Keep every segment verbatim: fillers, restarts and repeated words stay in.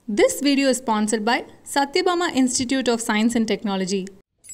This video is sponsored by Satyabama Institute of Science and Technology.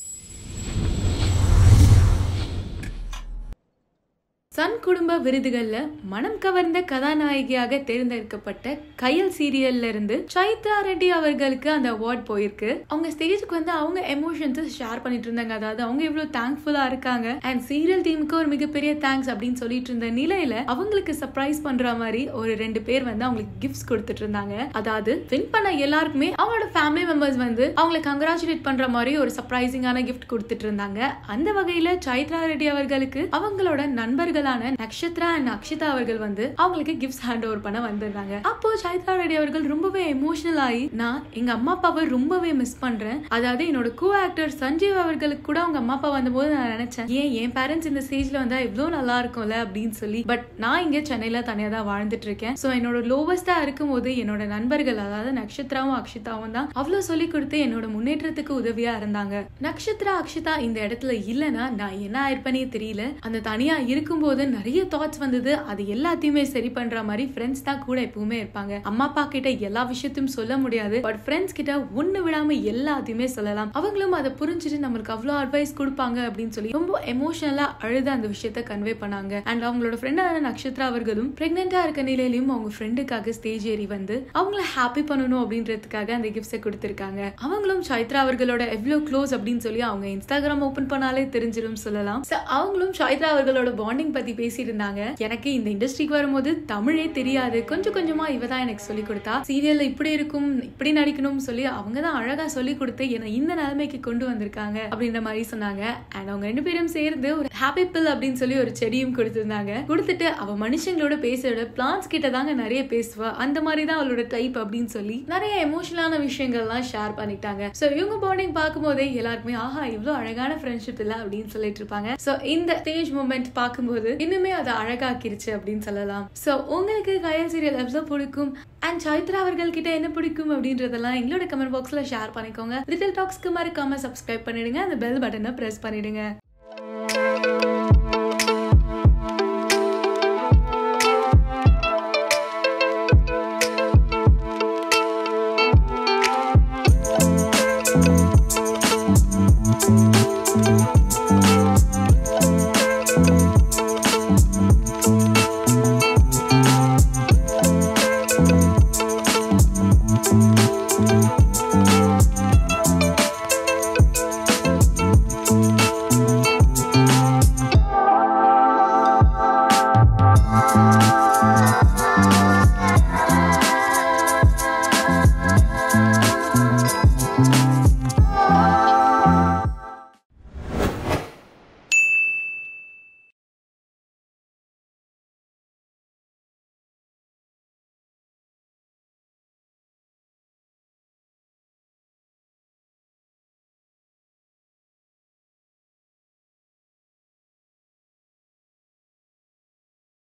Sun குடும்ப விருதுகள்ல மனம் கவர்ந்த கதாநாயகியாக தேர்ந்தெடுக்கப்பட்ட கயல் சீரியல்ல இருந்து சைத்ரா ரெட்டி அவர்களுக்கு அந்த அவார்ட் போயிருக்கு. அவங்க ஸ்டேஜுக்கு வந்து அவங்க எமோஷன்ஸ் ஷேர் பண்ணிட்டு இருந்தாங்க. அதாவது அவங்க எவ்வளவு தேங்க்ஃபுல்லா இருக்காங்க அண்ட் சீரியல் டீமுக்கு ஒரு மிகப்பெரிய தேங்க்ஸ் அப்படின்னு சொல்லிட்டு இருந்த நிலையில அவங்களுக்கு சர்ப்ரைஸ் பண்ற மாதிரி ஒரு ரெண்டு பேர் வந்து அவங்களுக்கு கிஃப்ட்ஸ் கொடுத்துட்டு இருந்தாங்க. அதாவது வின் பண்ண எல்லாருக்குமே அவங்களோட ஃபேமிலி மெம்பர்ஸ் வந்து அவங்களை கங்க்ராச்சுலேட் பண்ற மாதிரி ஒரு சர்ப்ரைசிங்கான கிஃப்ட் கொடுத்துட்டு இருந்தாங்க. அந்த வகையில சைத்ரா ரெட்டி அவர்களுக்கு அவங்களோட நண்பர்கள் நக்ஷத்ரா அண்ட் நக்ஷிதா அவர்கள் வந்து அவங்களுக்கு கிஃப்ட்ஸ் ஹேண்ட் ஓவர் பண்ண வந்திருந்தாங்க. அப்போ சைத்ரா ரெட்டி அவர்கள் ரொம்பவே எமோஷனல் ஆகி நான் எங்க அம்மா அப்பாவை ரொம்பவே மிஸ் பண்றேன். அதாவது என்னோட கோ ஆக்டர் சஞ்சீவ் அவர்களுக்கு கூட அவங்க அம்மா அப்பா வந்தபோது நான் நினைச்சேன் ஏன் என் பேரண்ட்ஸ் இந்த ஸ்டேஜ்ல வந்தா எவ்வளவு நல்லா இருக்கும்ல அப்படின்னு சொல்லி. பட் நான் இங்க சென்னையில தனியா தான் வாழ்ந்துட்டு இருக்கேன். சோ என்னோட லோவஸ்டா இருக்கும் போது என்னோட நண்பர்கள் அதாவது நக்ஷத்ராவும் அக்ஷிதாவும் தான் அவ்வளவு சொல்லி கொடுத்து என்னோட முன்னேற்றத்துக்கு உதவியா இருந்தாங்க. நக்ஷத்ரா அக்ஷிதா இந்த இடத்துல இல்லைன்னா நான் என்ன ஆயிருப்பேனே தெரியல. அந்த தனியா இருக்கும்போது நிறைய தாட்ஸ் வந்தது. அது எல்லாத்தையுமே சரி பண்ற மாதிரி ஃப்ரெண்ட்ஸ் தான் கூட எப்பவுமே இருப்பாங்க. அம்மா அப்பா கிட்ட எல்லா விஷயத்தையும் சொல்ல முடியாது, பட் ஃப்ரெண்ட்ஸ் கிட்ட ஒண்ணு விடாம எல்லாத்தையுமே சொல்லலாம். அவங்களும் அதை புரிஞ்சுட்டு நம்மளுக்கு அவ்வளவு அட்வைஸ் கொடுப்பாங்க அப்படின்னு சொல்லி ரொம்ப எமோஷனலா அழுத அந்த விஷயத்த கன்வே பண்ணாங்க. அண்ட் அவங்களோட ஃப்ரெண்டான நக்ஷத்ரா அவர்களும் பிரெக்னெண்டா இருக்க நிலையிலும் அவங்க ஃப்ரெண்டுக்காக ஸ்டேஜ் ஏறி வந்து அவங்கள ஹாப்பி பண்ணணும் அப்படின்றதுக்காக அந்த கிஃப்ட்ஸை கொடுத்திருக்காங்க. அவங்களும் சைத்ரா அவர்களோட எவ்வளவு க்ளோஸ் அப்படின்னு சொல்லி அவங்க இன்ஸ்டாகிராம் ஓபன் பண்ணாலே தெரிஞ்சிடும் சொல்லலாம். அவங்களும் சைத்ரா அவர்களோட பாண்டிங் பத்தி பேசிட்டு இருந்தாங்க. எனக்கு இந்த இண்டஸ்ட்ரிக்கு வரும்போது தமிழே தெரியாது, கொஞ்சம் கொஞ்சமா இவதான் எனக்கு சொல்லி கொடுத்தா சீரியல்ல இப்படி இருக்கும் இப்படி நடிக்கணும்னு சொல்லி அவங்கதான் அழகா சொல்லி கொடுத்து என்ன இந்த நிலைமைக்கு கொண்டு வந்திருக்காங்க அப்படின்ற மாதிரி சொன்னாங்க. அண்ட் அவங்க ரெண்டு பேரும் சேர்ந்து ஒரு ஹாப்பி பில் அப்படின்னு சொல்லி ஒரு செடியும் கொடுத்திருந்தாங்க. கொடுத்துட்டு அவ மனுஷங்களோட பேசுறத பிளான்ஸ் கிட்ட தாங்க நிறைய பேசுவா, அந்த மாதிரி தான் அவளோட டைப் அப்படின்னு சொல்லி நிறைய எமோஷனலான விஷயங்கள்லாம் ஷேர் பண்ணிட்டாங்க. சோ இவங்க பாண்டிங் பார்க்கும் போதே எல்லாருக்குமே ஆஹா இவ்வளவு அழகான ஃப்ரெண்ட்ஷிப் இல்ல அப்படின்னு சொல்லிட்டு இருப்பாங்க. சோ இந்த ஸ்டேஜ் மூமெண்ட் பார்க்கும்போது இன்னுமே அதை அழகாக்கிருச்சு அப்படின்னு சொல்லலாம். சோ உங்களுக்கு கயல் சீரியல் எவ்வளவு பிடிக்கும் அண்ட் சைத்ரா அவர்கள் கிட்ட என்ன பிடிக்கும் அப்படின்றதெல்லாம் எங்களோட கமெண்ட் பாக்ஸ்ல ஷேர் பண்ணிக்கோங்க. லிட்டில் டாக்ஸ்க்கு மறக்காம சப்ஸ்கிரைப் பண்ணிடுங்க, அந்த பெல் பட்டனை பிரஸ் பண்ணிடுங்க.